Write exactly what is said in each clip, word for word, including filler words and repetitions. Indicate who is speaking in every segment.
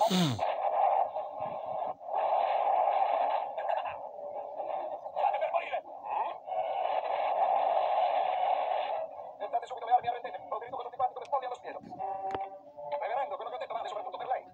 Speaker 1: Dettate subito le armi a rendete. Ho tenuto tutti quanti come spolli allo spiedo. Reverendo, quello che ho detto vale soprattutto per lei.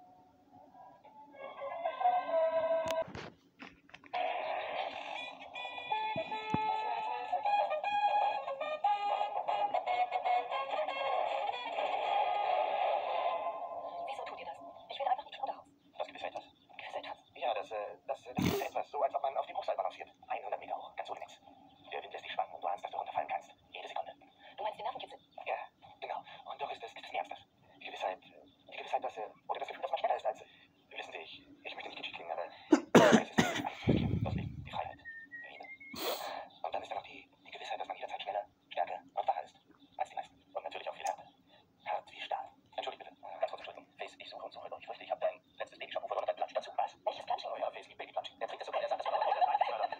Speaker 2: Wieso tut ihr das? Ich will einfach nicht runter raus.
Speaker 1: Das gefällt was.
Speaker 2: Gefällt was?
Speaker 1: Ja, das, äh, das, äh, das ist etwas, so als ob man auf die Bruchseil balanciert. hundert Meter hoch, ganz ohne nichts. Der Wind lässt dich schwanken und du ahnst, dass du runterfallen kannst. Jede Sekunde.
Speaker 2: Du meinst den Nervenkitzel?
Speaker 1: Ja, genau. Und doch ist es, ist es Ernstes. Die Gewissheit, die Gewissheit, dass, äh, oder das Gefühl, dass man schneller ist als, äh, wissen Sie, ich, ich möchte nicht kitschig klingen, aber es ist alles zu riskieren. Das Leben, die Freiheit, die Liebe. Und dann ist da noch die, die Gewissheit, dass man jederzeit schneller, stärker und wacher ist als die meisten. Und natürlich auch viel härter. Hart wie Stahl. Entschuldigt bitte. Ganz kurz entschuldigen. Face, ich suche und suche. Ich fürchte, ich habe dein letztes Babyshampoo verloren und ein Platsch dazu. Was?
Speaker 2: Welches Planschen?
Speaker 1: Oh ja, Face liebt Babyplatsch. Der trinkt das sogar, er sagt, das war noch heute. Nein, ich schwöre.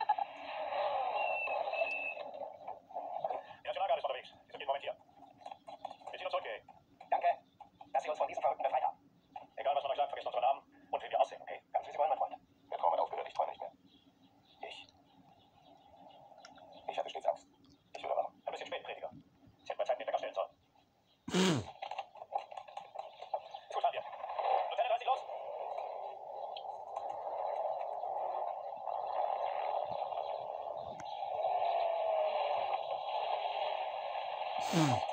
Speaker 3: Die Nationalgarde ist unterwegs. Die sind jeden Moment hier. Wir ziehen uns zurück, Erik.
Speaker 1: Danke, dass Sie uns von diesen Verrückten befreit haben.
Speaker 3: Egal, was man euch sagt, vergesst unseren Namen und wie wir aussehen, okay?
Speaker 1: Ganz wie Sie wollen, mein Freund. Der Traum hat aufgehört, ich träume nicht mehr. Ich. Ich hatte stets Angst. Ich will aber noch.
Speaker 3: Ein bisschen spät, Prediger. Sie hätten bei Zeit den Wecker stellen sollen. Ist gut, fahren wir. Lieutenant, reiß dich los!
Speaker 4: Mm.